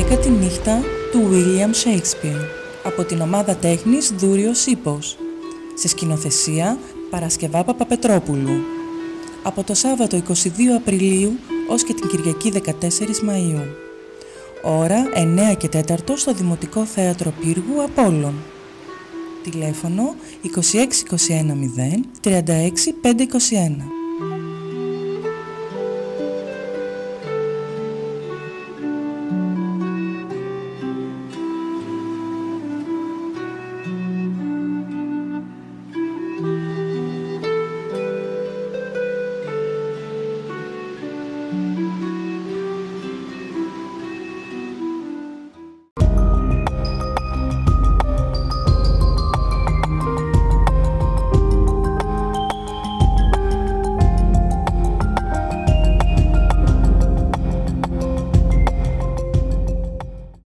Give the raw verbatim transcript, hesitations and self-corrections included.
Αδέκατη νύχτα του William Shakespeare από την ομάδα τέχνης Δούριος Ύπος, σε σκηνοθεσία Παρασκευά Παπαπετρόπουλου, από το Σάββατο εικοστή δεύτερη Απριλίου ως και την Κυριακή δεκατέσσερις Μαΐου. Ώρα εννέα και τέσσερα στο Δημοτικό Θέατρο Πύργου Απόλλων. Τηλέφωνο είκοσι έξι είκοσι ένα μηδέν τριάντα έξι πεντακόσια είκοσι ένα.